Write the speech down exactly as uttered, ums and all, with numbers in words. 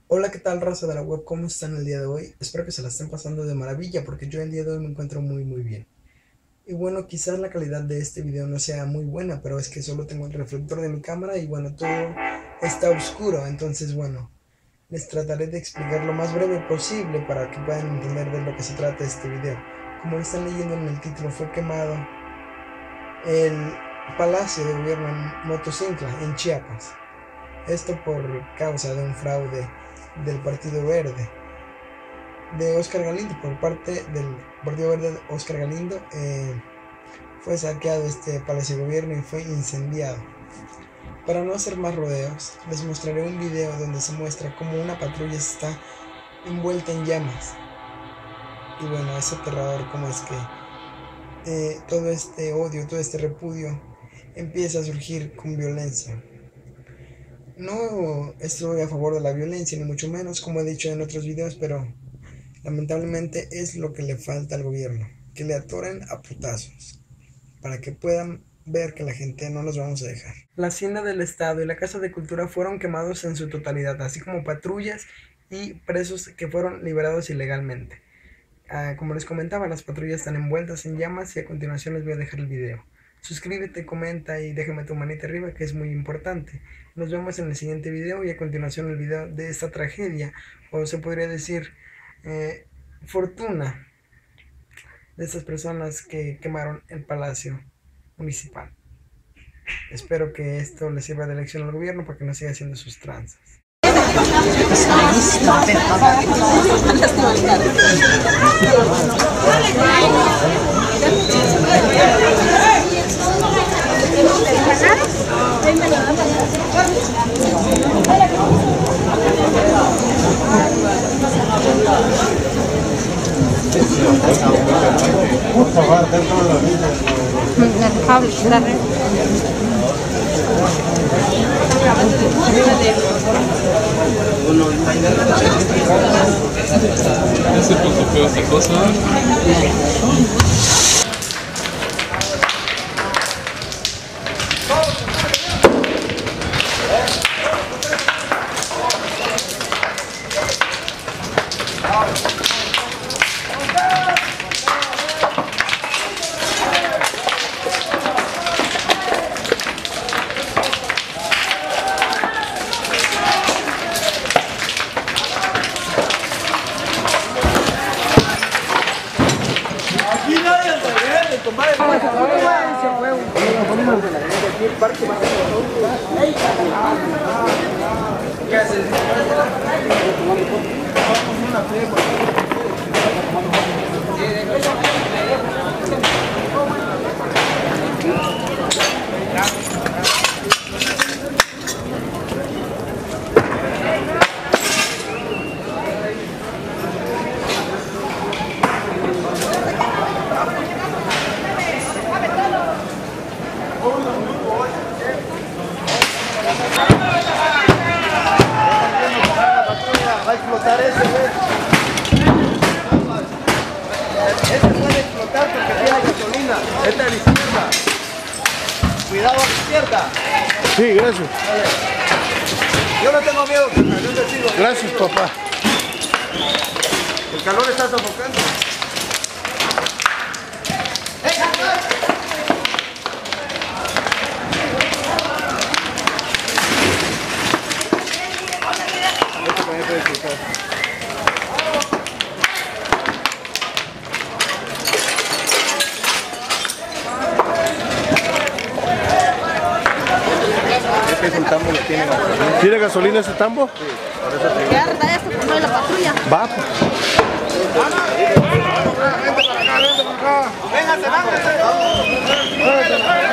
Hola, ¿qué tal, raza de la web? ¿Cómo están el día de hoy? Espero que se la estén pasando de maravilla porque yo el día de hoy me encuentro muy muy bien. Y bueno, quizás la calidad de este video no sea muy buena, pero es que solo tengo el reflector de mi cámara y bueno, todo está oscuro. Entonces bueno, les trataré de explicar lo más breve posible para que puedan entender de lo que se trata este video. Como lo están leyendo en el título, fue quemado el Palacio de Gobierno en Motocintla, en Chiapas. Esto por causa de un fraude del Partido Verde de Óscar Galindo. Por parte del Partido Verde de Óscar Galindo eh, fue saqueado este Palacio de Gobierno y fue incendiado. Para no hacer más rodeos, les mostraré un video donde se muestra cómo una patrulla está envuelta en llamas. Y bueno, es aterrador cómo es que eh, todo este odio, todo este repudio empieza a surgir con violencia. No estoy a favor de la violencia, ni mucho menos, como he dicho en otros videos, pero lamentablemente es lo que le falta al gobierno, que le atoren a putazos, para que puedan ver que la gente no nos vamos a dejar. La Hacienda del Estado y la Casa de Cultura fueron quemados en su totalidad, así como patrullas y presos que fueron liberados ilegalmente. Ah, como les comentaba, las patrullas están envueltas en llamas y a continuación les voy a dejar el video. Suscríbete, comenta y déjame tu manita arriba, que es muy importante. Nos vemos en el siguiente video y a continuación el video de esta tragedia, o se podría decir eh, fortuna de estas personas que quemaron el Palacio Municipal. Espero que esto le sirva de lección al gobierno para que no siga haciendo sus tranzas. La red. Ya se puso feo esta cosa. ¿Qué haces? Va a explotar ese, güey. Ese puede explotar porque tiene gasolina. Esta es la izquierda. Cuidado a la izquierda. Sí, gracias. Vale. Yo no tengo miedo, carnal. Yo te sigo. Gracias, papá. El calor está sofocando. Este es un tambo que tiene gasolina. ¿Tiene gasolina ese tambo? Sí, por eso te digo. Ya, ya se puso la patrulla. Va, pues. Véngase, véngase.